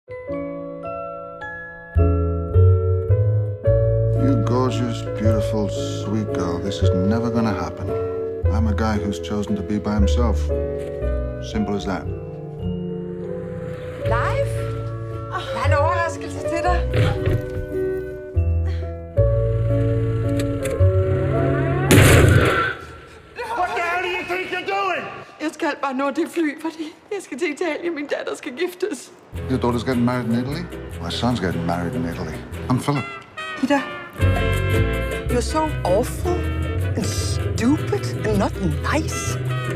You gorgeous, beautiful, sweet girl, this is never gonna happen. I'm a guy who's chosen to be by himself. Simple as that. Leif? Jeg har en overraskelse til dig. What the hell do you think you're doing? Jeg skal bare nå det fly, fordi jeg skal til Italien. Min datter skal giftes. Your daughter's getting married in Italy? My son's getting married in Italy. I'm Philip. Ida, you're so awful and stupid and not nice.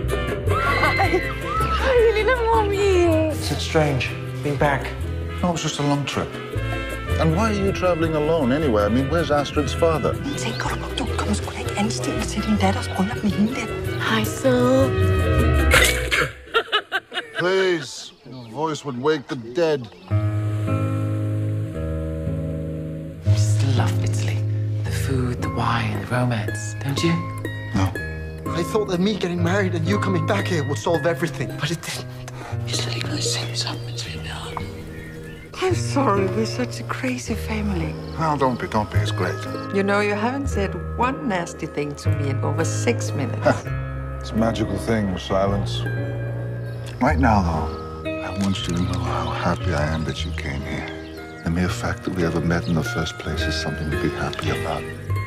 Hej, lille mommy. It's strange being back. No, it was just a long trip. And why are you traveling alone anyway? I mean, where's Astrid's father? Tænker du på, du kommer sgu da ikke anstille til din datters bryllup med hende der? Hej, så. Please, your voice would wake the dead. You still love Italy. The food, the wine, the romance, don't you? No. I thought that me getting married and you coming back here would solve everything, but it didn't. Vi er slet ikke noget seng sammen, mens vi er med. I'm sorry, we're such a crazy family. Oh, don't be. It's great. You know, you haven't said one nasty thing to me in over 6 minutes. It's a magical thing with silence. Right now, though, I want you to know how happy I am that you came here. The mere fact that we ever met in the first place is something to be happy about.